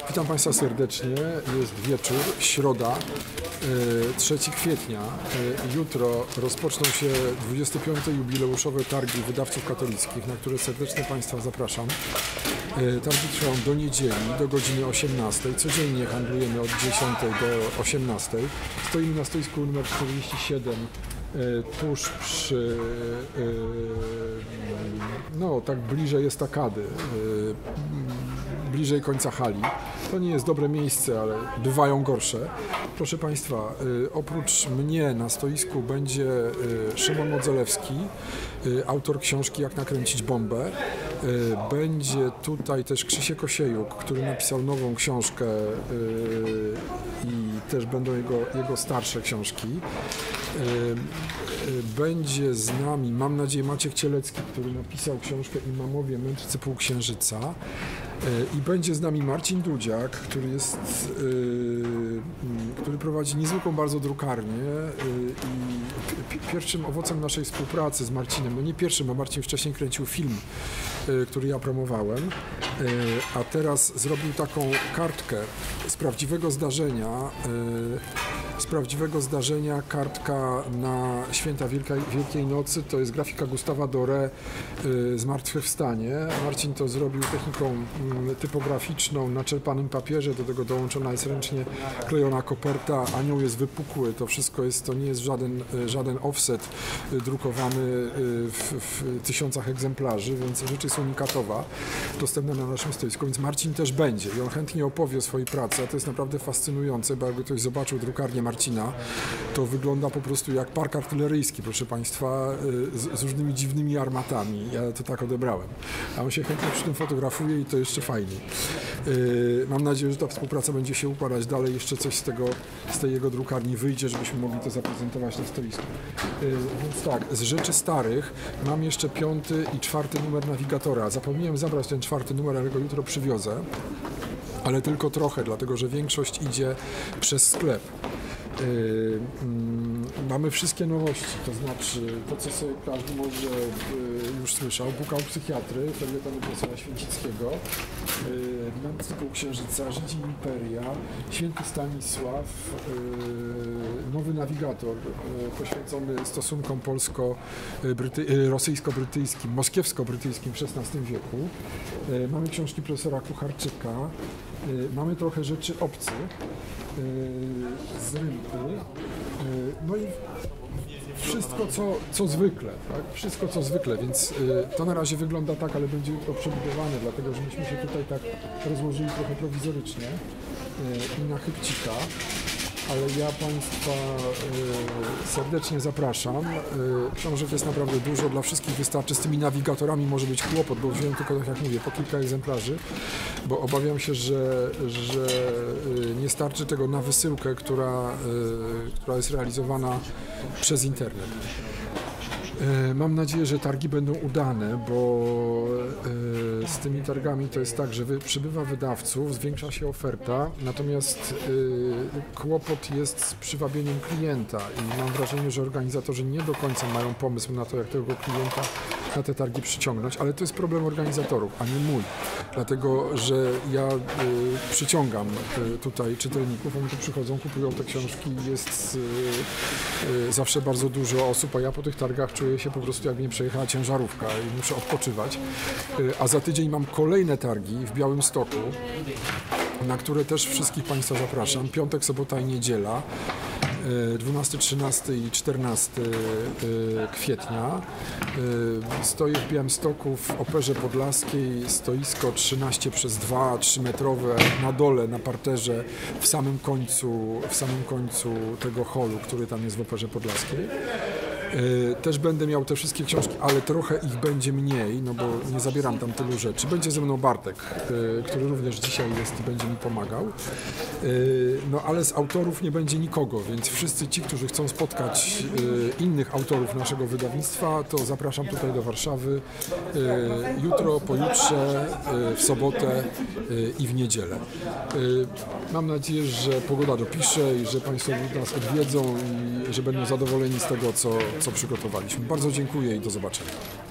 Witam Państwa serdecznie. Jest wieczór, środa, 3 kwietnia. Jutro rozpoczną się 25. jubileuszowe targi wydawców katolickich, na które serdecznie Państwa zapraszam. Targi trwają do niedzieli, do godziny 18. Codziennie handlujemy od 10 do 18. Stoimy na stoisku numer 47. Tuż przy, no tak bliżej estakady, bliżej końca hali. To nie jest dobre miejsce, ale bywają gorsze. Proszę Państwa, oprócz mnie na stoisku będzie Szymon Modzelewski, autor książki Jak nakręcić bombę. Będzie tutaj też Krzysiek Osiejuk, który napisał nową książkę i też będą jego starsze książki. Będzie z nami, mam nadzieję, Maciek Cielecki, który napisał książkę Imamowie, Mędrcy Półksiężyca. I będzie z nami Marcin Dudziak, który prowadzi niezwykłą bardzo drukarnię i pierwszym owocem naszej współpracy z Marcinem, no nie pierwszym, bo Marcin wcześniej kręcił film, który ja promowałem, a teraz zrobił taką kartkę z prawdziwego zdarzenia, kartka na święta Wielkiej Nocy, to jest grafika Gustawa Doré, Zmartwychwstanie. Marcin to zrobił techniką typograficzną na czerpanym papierze, do tego dołączona jest ręcznie klejona koperta, anioł jest wypukły, to wszystko jest, to nie jest żaden offset drukowany w tysiącach egzemplarzy, więc rzecz jest unikatowa, dostępna na naszym stoisku, więc Marcin też będzie i on chętnie opowie o swojej pracy, a to jest naprawdę fascynujące, bo jakby ktoś zobaczył drukarnię Marcina, to wygląda po prostu jak park artyleryjski, proszę Państwa, z różnymi dziwnymi armatami. Ja to tak odebrałem. A on się chętnie przy tym fotografuje i to jeszcze fajniej. Mam nadzieję, że ta współpraca będzie się układać dalej. Jeszcze coś z tej jego drukarni wyjdzie, żebyśmy mogli to zaprezentować na stoisku. Więc tak, z rzeczy starych mam jeszcze 5. i 4. numer Navigatora. Zapomniałem zabrać ten 4. numer, ale go jutro przywiozę. Ale tylko trochę, dlatego że większość idzie przez sklep. Mamy wszystkie nowości, to znaczy to, co sobie każdy może już słyszał, Bukał psychiatry, felietonu profesora Święcickiego, Mędrcy Półksiężyca, Żydzi Imperia, Święty Stanisław, nowy nawigator poświęcony stosunkom rosyjsko-brytyjskim, moskiewsko-brytyjskim w XVI wieku. Mamy książki profesora Kucharczyka, mamy trochę rzeczy obcych z rynku, no i wszystko co zwykle, tak? Wszystko co zwykle, więc to na razie wygląda tak, ale będzie to przebudowane, dlatego że myśmy się tutaj tak rozłożyli trochę prowizorycznie i na chybcika. Ale ja Państwa serdecznie zapraszam. Książek jest naprawdę dużo, dla wszystkich wystarczy. Z tymi nawigatorami może być kłopot, bo wziąłem tylko, tak jak mówię, po kilka egzemplarzy, bo obawiam się, że nie starczy tego na wysyłkę, która jest realizowana przez internet. Mam nadzieję, że targi będą udane, bo z tymi targami to jest tak, że przybywa wydawców, zwiększa się oferta, natomiast kłopot jest z przywabieniem klienta i mam wrażenie, że organizatorzy nie do końca mają pomysł na to, jak tego klienta na te targi przyciągnąć, ale to jest problem organizatorów, a nie mój, dlatego że ja przyciągam tutaj czytelników, oni tu przychodzą, kupują te książki, jest zawsze bardzo dużo osób, a ja po tych targach czuję się po prostu, jakby nie przejechała ciężarówka i muszę odpoczywać. A za tydzień mam kolejne targi w Białymstoku, na które też wszystkich Państwa zapraszam. Piątek, sobota i niedziela. 12, 13 i 14 kwietnia. Stoję w Białymstoku w Operze Podlaskiej, stoisko 13x2, 3-metrowe, na dole, na parterze, w samym końcu tego holu, który tam jest w Operze Podlaskiej. Też będę miał te wszystkie książki, ale trochę ich będzie mniej, no bo nie zabieram tam tylu rzeczy. Będzie ze mną Bartek, który również dzisiaj jest i będzie mi pomagał. No ale z autorów nie będzie nikogo, więc wszyscy ci, którzy chcą spotkać innych autorów naszego wydawnictwa, to zapraszam tutaj do Warszawy jutro, pojutrze, w sobotę i w niedzielę. Mam nadzieję, że pogoda dopisze i że Państwo nas odwiedzą i że będą zadowoleni z tego, co przygotowaliśmy. Bardzo dziękuję i do zobaczenia.